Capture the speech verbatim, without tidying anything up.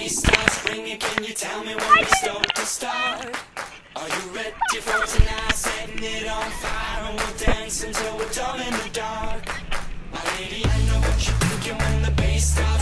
bass starts ringing, can you tell me when we start to start? Are you ready for tonight? Setting it on fire and we'll dance until we're dumb in the dark. My lady, I know what you're thinking when the bass starts.